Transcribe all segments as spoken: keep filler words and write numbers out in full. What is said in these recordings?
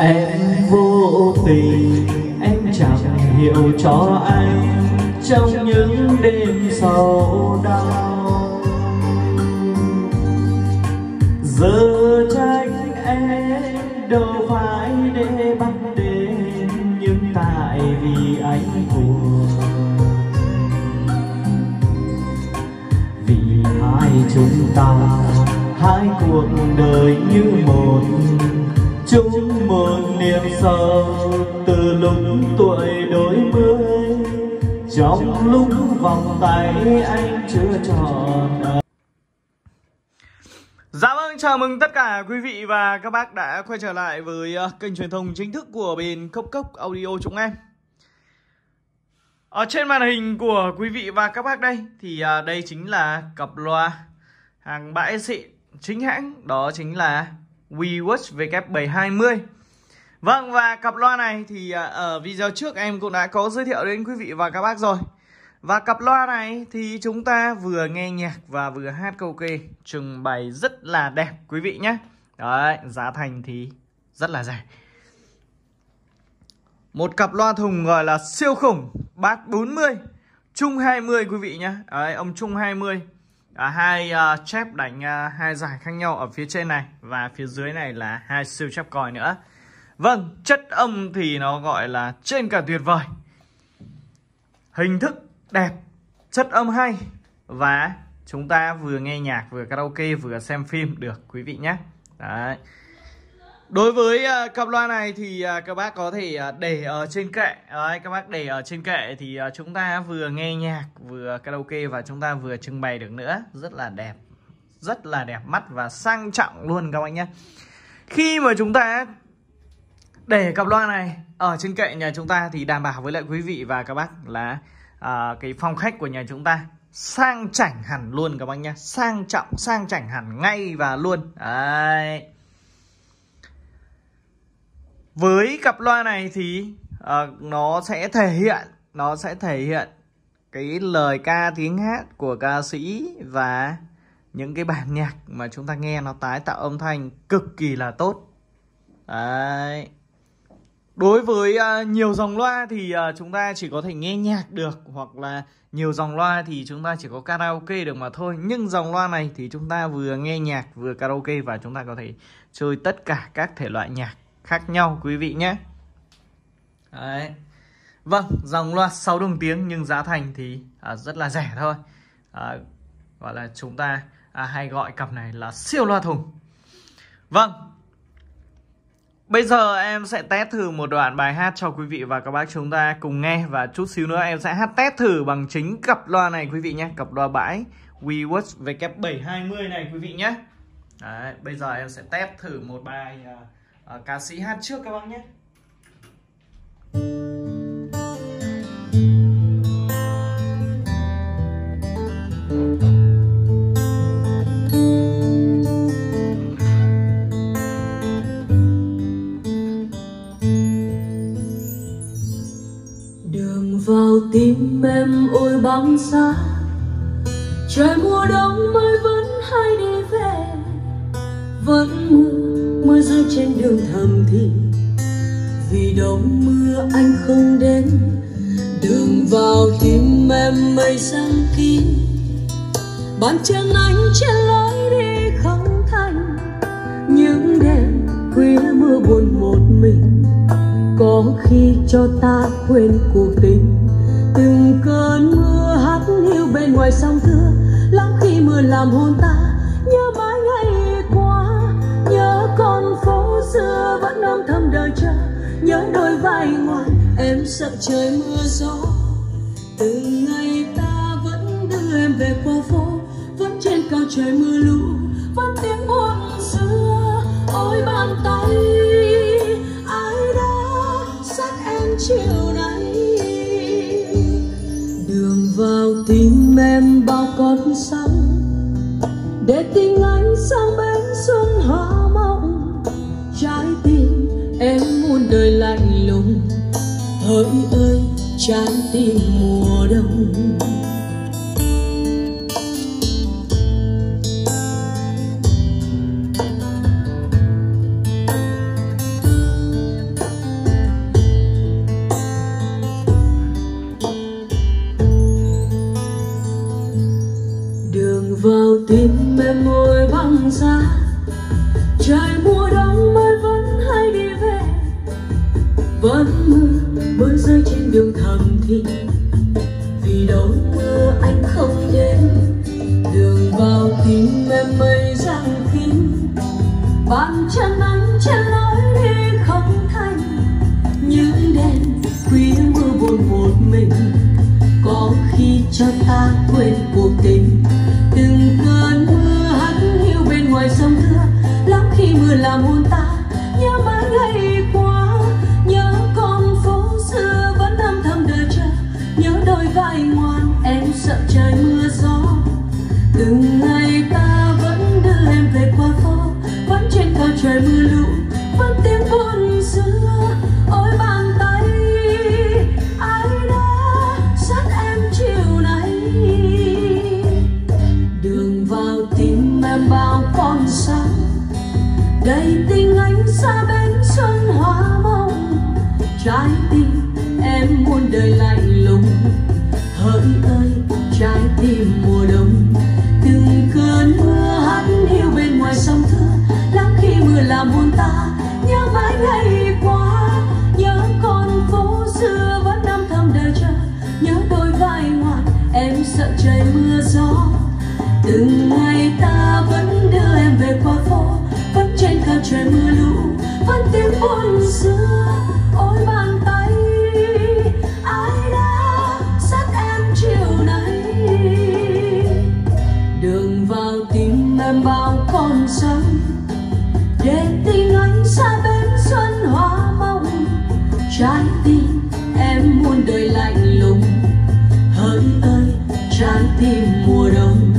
Em vô tình, em chẳng hiểu cho anh trong những đêm sầu đau. Giờ trách em đâu phải để bắt đến, nhưng tại vì anh buồn. Vì hai chúng ta, hai cuộc đời như một, chung một niềm sâu từ lúc tuổi đôi mươi. Trong lúc vòng tay anh chưa tròn. Dạ vâng, chào mừng tất cả quý vị và các bác đã quay trở lại với kênh truyền thông chính thức của bên Cốc Cốc Audio chúng em. Ở trên màn hình của quý vị và các bác đây thì đây chính là cặp loa hàng bãi xịn chính hãng, đó chính là WeWatch W K bảy hai mươi. Vâng, và cặp loa này thì ở video trước em cũng đã có giới thiệu đến quý vị và các bác rồi. Và cặp loa này thì chúng ta vừa nghe nhạc và vừa hát karaoke, trưng bày rất là đẹp quý vị nhé. Đấy, giá thành thì rất là rẻ. Một cặp loa thùng gọi là siêu khủng, bass bốn mươi, trung hai mươi quý vị nhé. Đấy, ông trung hai mươi. À, hai uh, chép đánh uh, hai giải khác nhau ở phía trên này, và phía dưới này là hai siêu chép còi nữa. Vâng, chất âm thì nó gọi là trên cả tuyệt vời. Hình thức đẹp, chất âm hay, và chúng ta vừa nghe nhạc, vừa karaoke, vừa xem phim được quý vị nhé. Đấy. Đối với uh, cặp loa này thì uh, các bác có thể uh, để ở trên kệ. Đấy, các bác để ở trên kệ thì uh, chúng ta vừa nghe nhạc, vừa karaoke, và chúng ta vừa trưng bày được nữa. Rất là đẹp, rất là đẹp mắt và sang trọng luôn các bác nhé. Khi mà chúng ta để cặp loa này ở trên kệ nhà chúng ta thì đảm bảo với lại quý vị và các bác là uh, cái phòng khách của nhà chúng ta sang chảnh hẳn luôn các bác nhé. Sang trọng, sang chảnh hẳn ngay và luôn. Đấy. Với cặp loa này thì uh, nó sẽ thể hiện nó sẽ thể hiện cái lời ca tiếng hát của ca sĩ và những cái bản nhạc mà chúng ta nghe nó tái tạo âm thanh cực kỳ là tốt. Đấy. Đối với uh, nhiều dòng loa thì uh, chúng ta chỉ có thể nghe nhạc được, hoặc là nhiều dòng loa thì chúng ta chỉ có karaoke được mà thôi. Nhưng dòng loa này thì chúng ta vừa nghe nhạc, vừa karaoke, và chúng ta có thể chơi tất cả các thể loại nhạc khác nhau quý vị nhé. Đấy. Vâng, dòng loa sáu đồng tiếng nhưng giá thành thì à, rất là rẻ thôi. à, Gọi là chúng ta à, hay gọi cặp này là siêu loa thùng. Vâng, bây giờ em sẽ test thử một đoạn bài hát cho quý vị và các bác chúng ta cùng nghe. Và chút xíu nữa em sẽ hát test thử bằng chính cặp loa này quý vị nhé. Cặp loa bãi WeWatch W K bảy hai mươi này quý vị nhé. Đấy, bây giờ em sẽ test thử một bài uh, uh, ca sĩ hát trước các bác nhé. Đường vào tim em ôi băng xa, trời mùa đông mới vẫn hay đi về. Vẫn mưa, mưa rơi trên đường thầm thì vì đông mưa anh không đến. Đường vào tim em mây giăng kín, bàn chân anh trên lối đi không thành. Những đêm khuya mưa buồn một mình, có khi cho ta quên cuộc tình. Từng cơn mưa hắt hiu bên ngoài sông thưa, lắm khi mưa làm hồn ta nhớ mãi ngày qua. Nhớ con phố xưa vẫn âm thầm đợi chờ, nhớ đôi vai ngoài em sợ trời mưa gió. Từng ngày ta vẫn đưa em về qua phố, vẫn trên cao trời mưa lũ, vẫn tiếng buồn xưa. Ôi bàn tay ai đã dắt em chiều nay, đường vào tim em bao con sóng, để tình anh sang bên xuân hoa mộng. Trái tim em muôn đời lạnh lùng, hỡi ơi trái tim mùa đông. vị, vì đâu mưa anh không đến. Đường vào tim em mây giăng kín, bàn chân anh trên lối đi không thành. Những đêm khuya mưa buồn một mình, có khi cho ta quên cuộc tình. Từng cơn mưa hắt hiu bên ngoài sông Thưa, lắm khi mưa làm hôn ta nhớ mãi ngày qua. Nhớ con phố xưa vẫn âm thầm đợi chờ, nhớ đôi vai ngoan em sợ trời mưa gió. Từng ngày ta vẫn đưa em về qua phố, vẫn trên cao trời mưa lũ, vẫn tiếng buồn xưa. Ôi bàn tay ai đã dắt em chiều nay, đường vào tim em bao con sóng, đầy tình anh xa bên xuân hoa mộng. Trái tim em muôn đời lạnh lùng, hỡi ơi trái tim mùa đông. Từng cơn mưa hắt hiu bên ngoài sông Thưa, lắm khi mưa làm hôn ta nhớ mãi ngày qua. Nhớ con phố xưa vẫn âm thầm đợi chờ, nhớ đôi vai ngoan em sợ trời mưa gió. Từng ngày ta vẫn đưa em về qua phố, vẫn trên cao trời mưa lũ, vẫn tiếng buồn xưa. Ôi bàn tay ai đã dắt em chiều nay, đường vào tim em bao con sông, để tình anh xa bên xuân hoa mộng. Trái tim em muôn đời lạnh lùng, hỡi ơi trái tim mùa đông.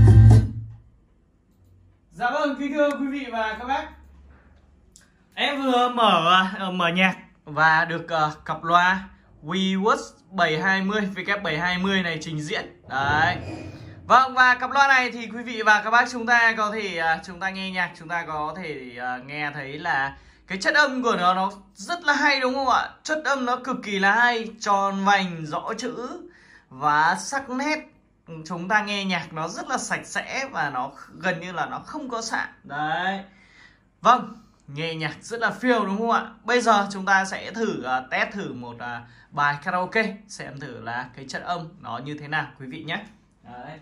Dạ vâng, kính thưa quý vị và các bác, em vừa mở uh, mở nhạc và được uh, cặp loa WeWorks bảy hai mươi W bảy hai mươi này trình diễn. Đấy. Vâng, và cặp loa này thì quý vị và các bác chúng ta có thể uh, chúng ta nghe nhạc, chúng ta có thể uh, nghe thấy là cái chất âm của nó nó rất là hay, đúng không ạ? Chất âm nó cực kỳ là hay, tròn vành, rõ chữ và sắc nét. Chúng ta nghe nhạc nó rất là sạch sẽ và nó gần như là nó không có sạn. Đấy. Vâng, nghe nhạc rất là feel, đúng không ạ? Bây giờ chúng ta sẽ thử uh, test thử một uh, bài karaoke, xem thử là cái chất âm nó như thế nào quý vị nhé. Đấy.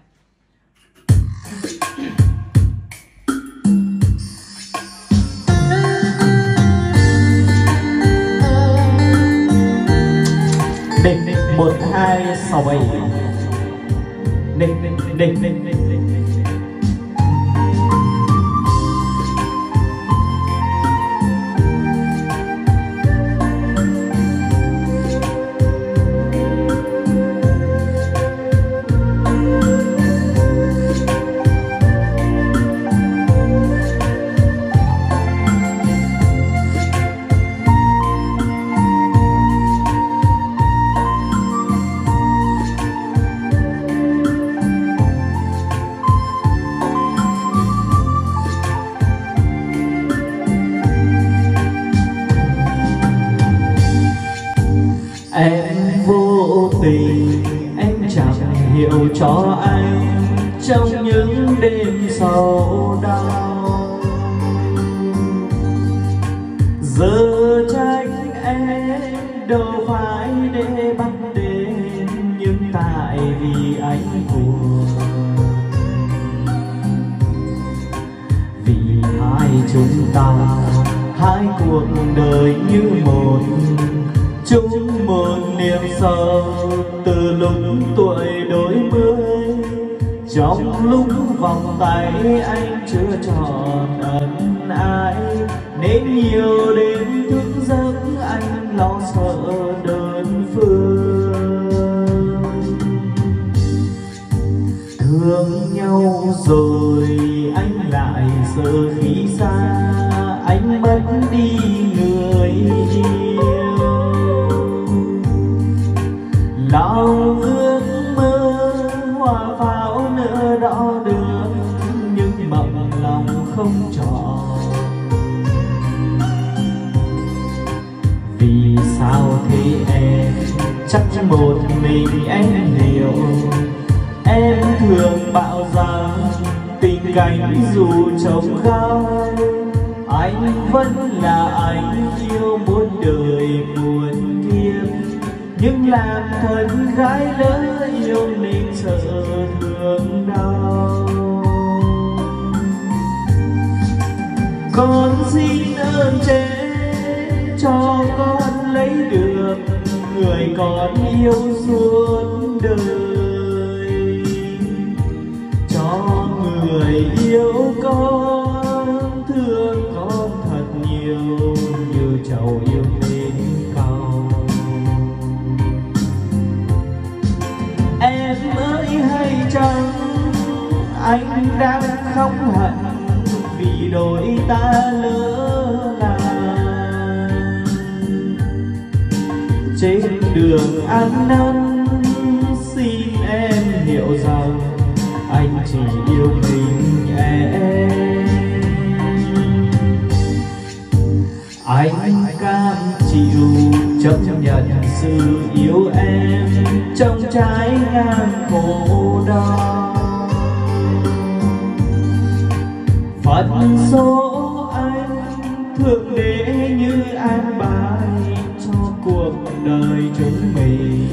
Địch địch một hai sáu bảy, địch địch địch địch địch địch. Em vô tình, em chẳng hiểu cho anh trong những đêm sầu đau. Giờ trách em đâu phải để bắt đến, nhưng tại vì anh buồn. Vì hai chúng ta, hai cuộc đời như một, chung một niềm sâu từ lúc tuổi đôi mươi. Trong lúc vòng tay anh chưa tròn ân ái, nên nhiều đêm thức giấc anh lo sợ đơn phương. Thương nhau rồi anh lại sợ khi xa, anh mất đi người yêu. Lòng ước mơ hoa pháo nở đỏ được, nhưng mộng lòng không tròn. Vì sao thế em, chắc một mình em hiểu. Em thường bảo rằng tình cảnh dù trông gai, anh vẫn là anh yêu muôn đời muôn kiếp. nhưng làm thân gái lỡ yêu nên sợ thương đau. Con xin ơn chế cho con lấy được người con yêu suốt đời, cho người yêu con thương con thật nhiều như trầu yêu mến cầu. Em ơi hay chăng anh đang khóc hận vì đôi ta lỡ làng, trên đường ăn năn xin em hiểu rằng anh chỉ yêu mình em. Anh cam chịu chấp nhận sự yêu em trong trái ngang khổ đau. Phận số anh thượng đế như an bài cho cuộc đời chúng mình.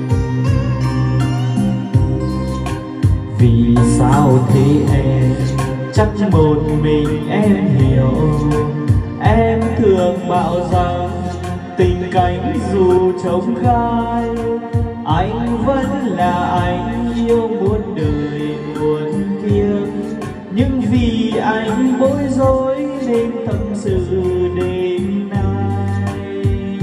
Vì sao thế em, chắc một mình em hiểu. Em thường bảo rằng tình cảnh dù trống khai, anh vẫn là anh yêu muôn đời muôn kiếp. Nhưng vì anh bối rối nên tâm sự đêm nay.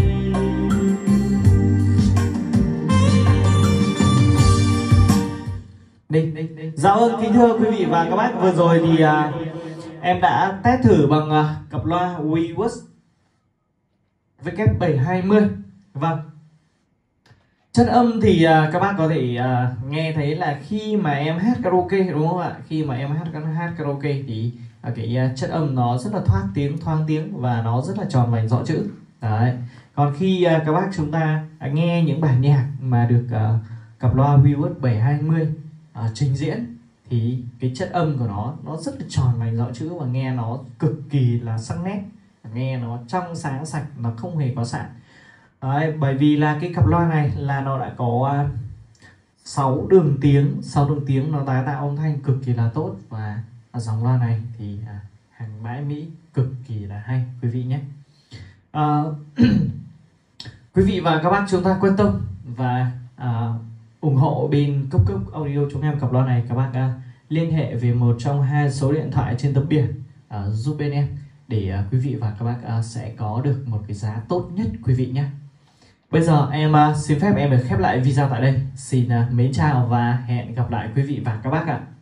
Đi, đi, đi. Dạ ơn kính thưa quý vị và các bác, vừa rồi thì à, em đã test thử bằng à, cặp loa WeWorks W bảy hai mươi. Vâng. Chất âm thì à, các bác có thể à, nghe thấy là khi mà em hát karaoke, đúng không ạ? Khi mà em hát hát karaoke thì à, cái à, chất âm nó rất là thoát tiếng, thoáng tiếng và nó rất là tròn vành rõ chữ. Đấy. Còn khi à, các bác chúng ta à, nghe những bản nhạc mà được à, cặp loa WeWorks bảy hai mươi à, trình diễn thì cái chất âm của nó nó rất là tròn vành rõ chữ và nghe nó cực kỳ là sắc nét, nghe nó trong sáng sạch, nó không hề có sạn. Đấy, bởi vì là cái cặp loa này là nó đã có uh, sáu đường tiếng, sáu đường tiếng nó tái tạo âm thanh cực kỳ là tốt. Và ở dòng loa này thì uh, hàng bãi Mỹ cực kỳ là hay quý vị nhé. Uh, quý vị và các bác chúng ta quan tâm và uh, ủng hộ bên Cốc Cốc Audio chúng em cặp loa này, các bác uh, liên hệ về một trong hai số điện thoại trên tấm biển uh, giúp bên em để uh, quý vị và các bác uh, sẽ có được một cái giá tốt nhất quý vị nhé. Bây giờ em uh, xin phép em được khép lại video tại đây. Xin uh, mến chào và hẹn gặp lại quý vị và các bác ạ.